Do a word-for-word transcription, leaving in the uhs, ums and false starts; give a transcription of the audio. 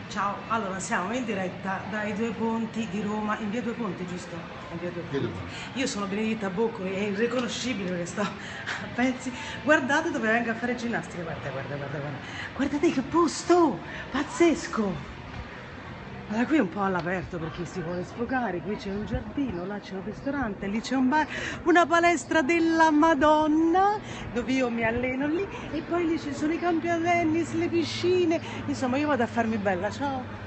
Ciao, allora siamo in diretta dai Due Ponti di Roma, in via Due Ponti, giusto? In via Due Vedo Ponti. qua. Io sono Benedetta Boccoli, è irriconoscibile perché sto a pezzi. Guardate dove vengo a fare ginnastica, guarda, guarda, guarda, guarda. Guardate che posto! Pazzesco! Allora, qui è un po' all'aperto per chi si vuole sfogare, qui c'è un giardino, là c'è un ristorante, lì c'è un bar, una palestra della Madonna dove io mi alleno lì e poi lì ci sono i campi da tennis, le piscine, insomma io vado a farmi bella, ciao!